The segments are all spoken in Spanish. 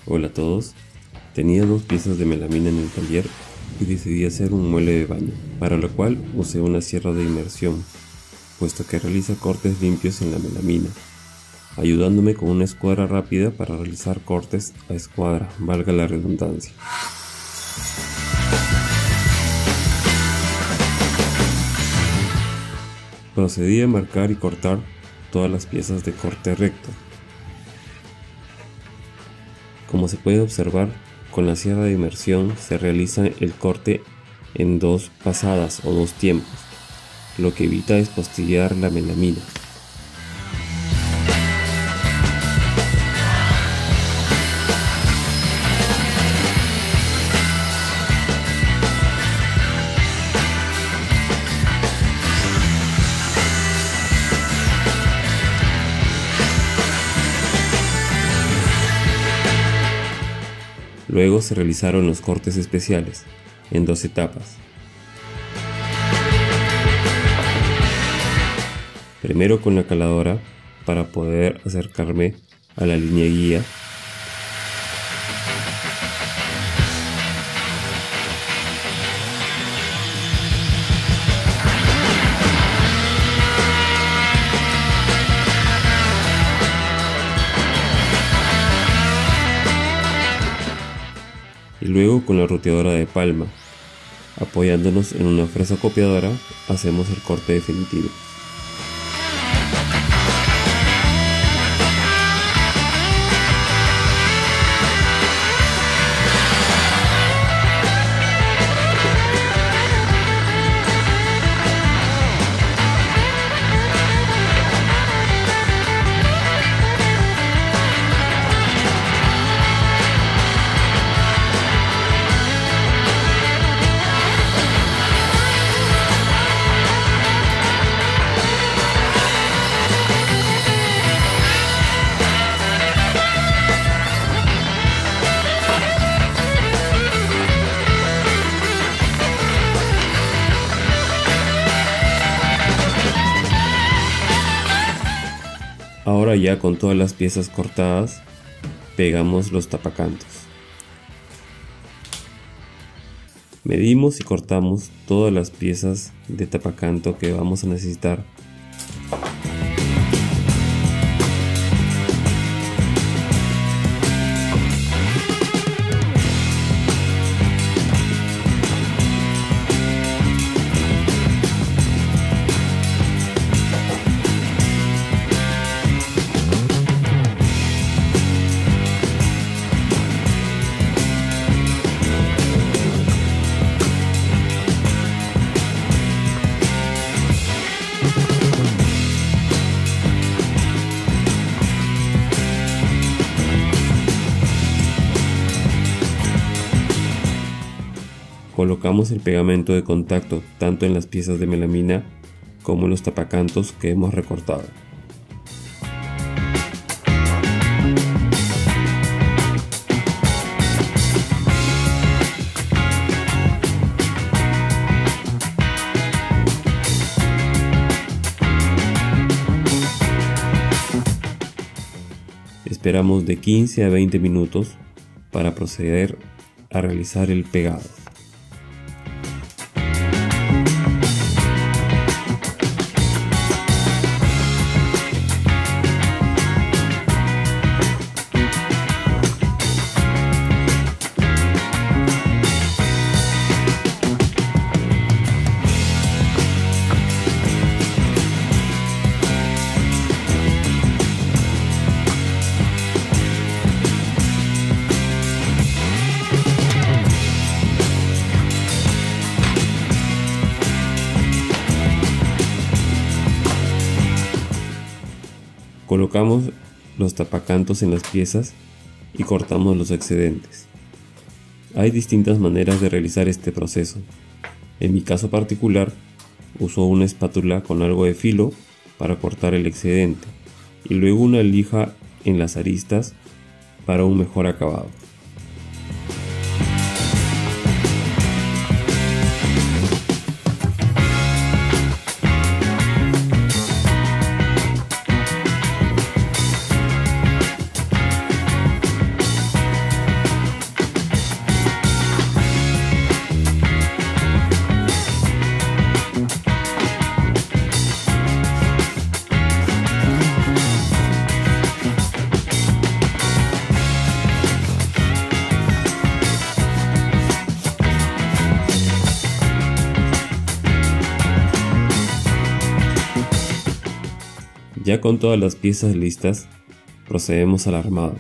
Hola a todos. Tenía 2 piezas de melamina en el taller y decidí hacer un mueble de baño, para lo cual usé una sierra de inmersión, puesto que realiza cortes limpios en la melamina, ayudándome con una escuadra rápida para realizar cortes a escuadra, valga la redundancia. Procedí a marcar y cortar todas las piezas de corte recto. Como se puede observar, con la sierra de inmersión se realiza el corte en 2 pasadas o 2 tiempos, lo que evita despostillar la melamina. Luego se realizaron los cortes especiales, en 2 etapas. Primero con la caladora para poder acercarme a la línea guía. Y luego con la ruteadora de palma, apoyándonos en una fresa copiadora, hacemos el corte definitivo. Ahora ya con todas las piezas cortadas, pegamos los tapacantos. Medimos y cortamos todas las piezas de tapacanto que vamos a necesitar. Colocamos el pegamento de contacto tanto en las piezas de melamina como en los tapacantos que hemos recortado. Esperamos de 15 a 20 minutos para proceder a realizar el pegado. Colocamos los tapacantos en las piezas y cortamos los excedentes. Hay distintas maneras de realizar este proceso. En mi caso particular, uso una espátula con algo de filo para cortar el excedente y luego una lija en las aristas para un mejor acabado. Ya con todas las piezas listas, procedemos al armado.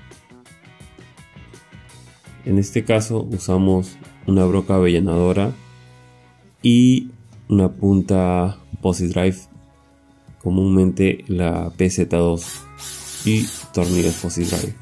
En este caso usamos una broca avellanadora y una punta Posi-Drive, comúnmente la PZ2, y tornillos Posi-Drive.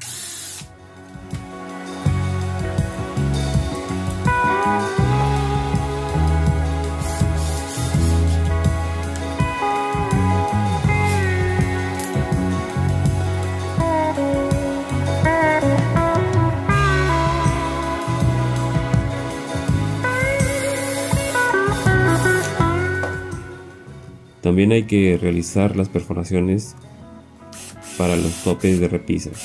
También hay que realizar las perforaciones para los topes de repisas.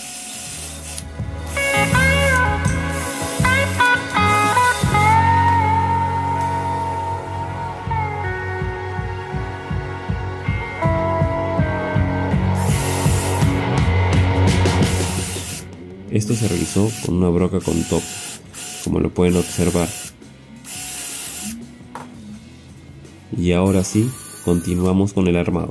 Esto se realizó con una broca con top, como lo pueden observar. Y ahora sí, continuamos con el armado.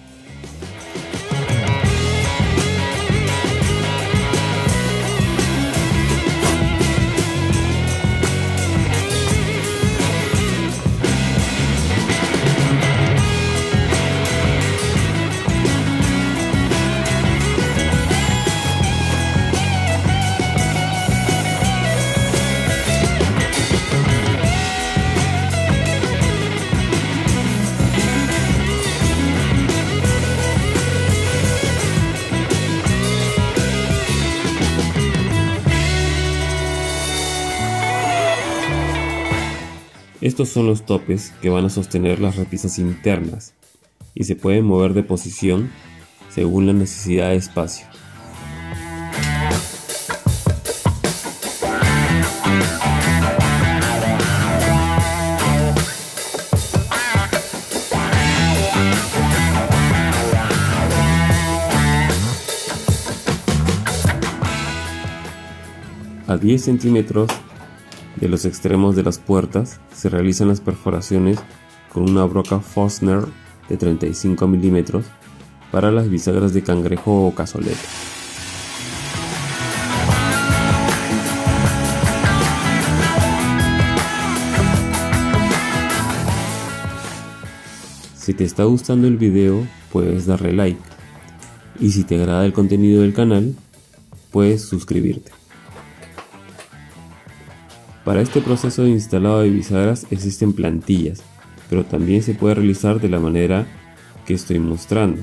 Estos son los topes que van a sostener las repisas internas y se pueden mover de posición según la necesidad de espacio. A 10 centímetros de los extremos de las puertas se realizan las perforaciones con una broca Forstner de 35 milímetros para las bisagras de cangrejo o cazoleta. Si te está gustando el video, puedes darle like, y si te agrada el contenido del canal, puedes suscribirte. Para este proceso de instalado de bisagras existen plantillas, pero también se puede realizar de la manera que estoy mostrando.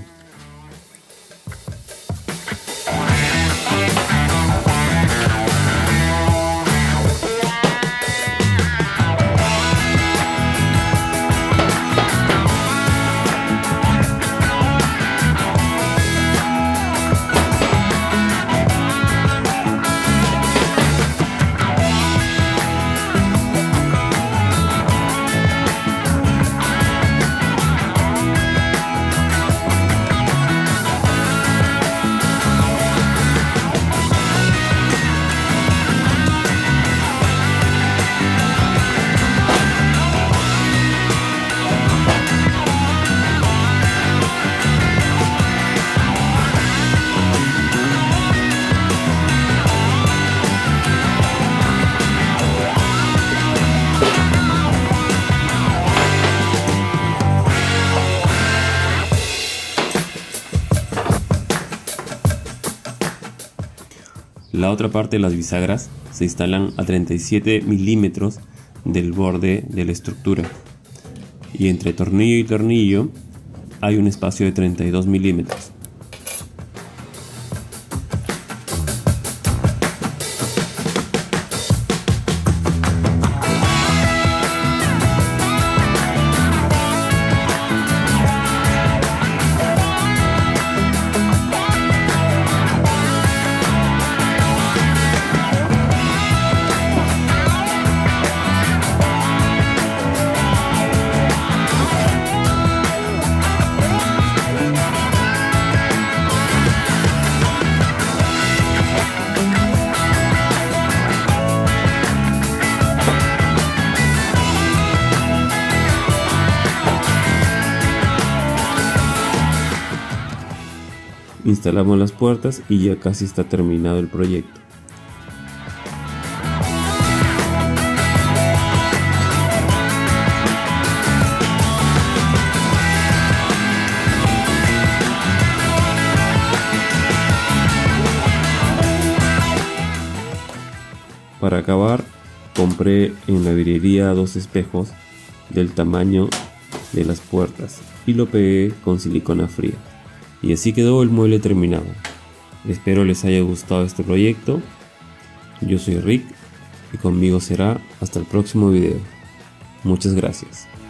La otra parte de las bisagras se instalan a 37 milímetros del borde de la estructura, y entre tornillo y tornillo hay un espacio de 32 milímetros. instalamos las puertas y ya casi está terminado el proyecto. Para acabar, compré en la vidriería 2 espejos del tamaño de las puertas y lo pegué con silicona fría. Y así quedó el mueble terminado. Espero les haya gustado este proyecto. Yo soy Rick y conmigo será hasta el próximo video. Muchas gracias.